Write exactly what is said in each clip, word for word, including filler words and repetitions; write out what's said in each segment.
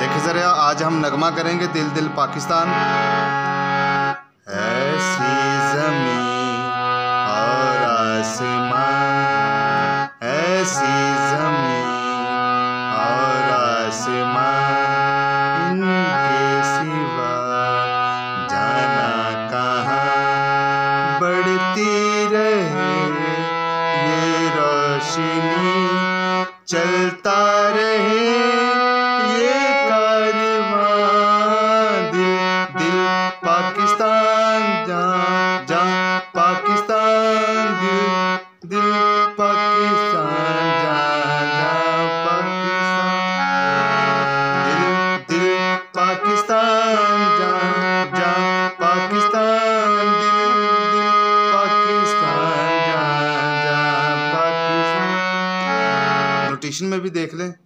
देखिए ज़रा, आज हम नगमा करेंगे दिल दिल पाकिस्तान। ऐसी ज़मीं और आसमां, ऐसी ज़मीं और आसमां, इनके सिवा जाना कहाँ। बढ़ती रहे ये रोशनी, चलता रहे ये कारवां। दिल दिल पाकिस्तान, जहाँ जहाँ पाकिस्तान, दिल दिल पाकिस्तान, जहाँ जहाँ पाकिस्तान, दिल दिल पाकिस्तान, जहाँ जहाँ पाकिस्तान, दिल दिल पाकिस्तान, जहाँ जहाँ पाकिस्तान। नोटेशन में भी देख लें।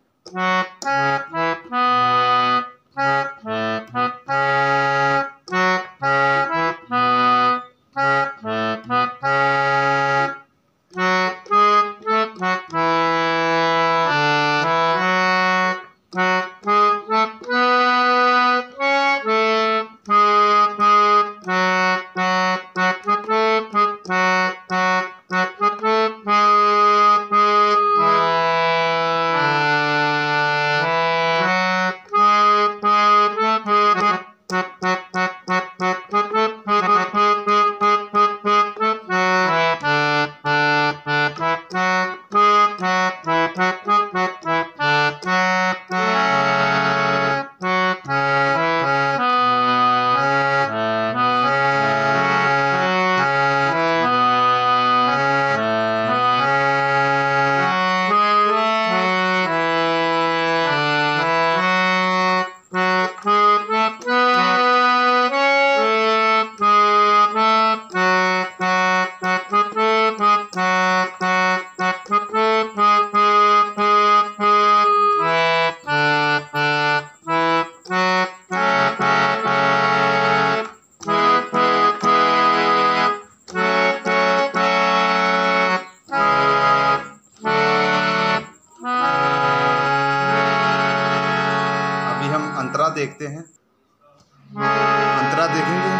अंतरा देखते हैं, अंतरा देखेंगे।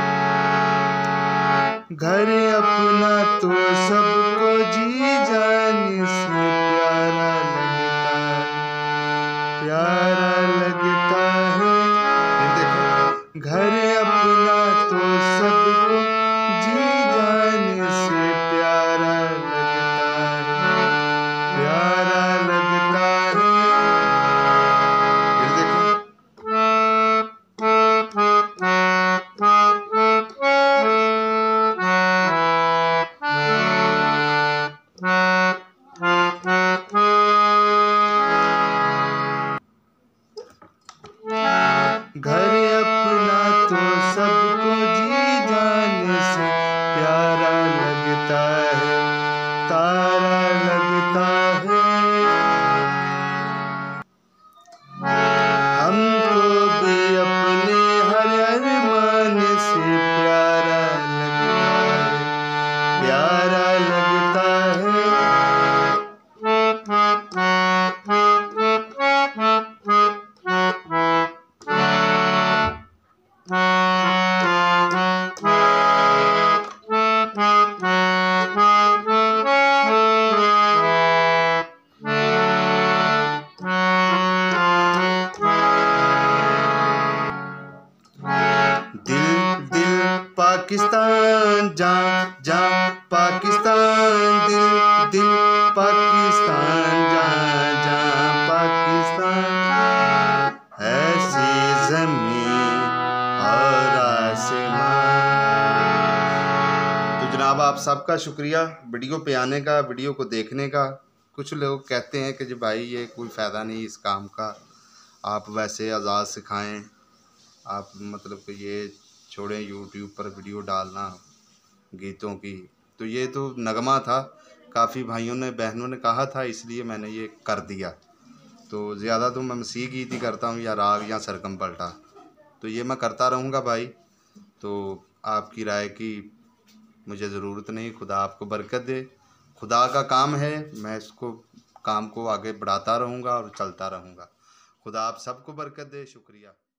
घर अपना तो सबको जी जाने से प्यारा लगता है, प्यारा लगता है। देखो, घर अपना तो सबको जी जाने से प्यारा लगता है, प्यारा लगता है। घर अपना तो सबको जी जाने से प्यारा लगता है, तारा लगता है। हमको भी अपने हर अरमान से प्यारा लगता है, प्यारा लगता है। पाकिस्तान, जहाँ जहाँ पाकिस्तान, दिल दिल पाकिस्तान, जहाँ जहाँ पाकिस्तान। ऐसी ज़मीं और आसमान। तो जनाब, आप सबका शुक्रिया वीडियो पे आने का, वीडियो को देखने का। कुछ लोग कहते हैं कि जी भाई ये कोई फ़ायदा नहीं इस काम का, आप वैसे आज़ाद सिखाएं, आप मतलब कि ये छोड़ें यूट्यूब पर वीडियो डालना गीतों की। तो ये तो नगमा था, काफ़ी भाइयों ने बहनों ने कहा था, इसलिए मैंने ये कर दिया। तो ज़्यादा तो मैं मसीह गीत ही करता हूँ, या राग या सरगम पलटा, तो ये मैं करता रहूँगा भाई। तो आपकी राय की मुझे ज़रूरत नहीं, खुदा आपको बरकत दे। खुदा का काम है, मैं इसको काम को आगे बढ़ाता रहूँगा और चलता रहूँगा। खुदा आप सबको बरकत दे। शुक्रिया।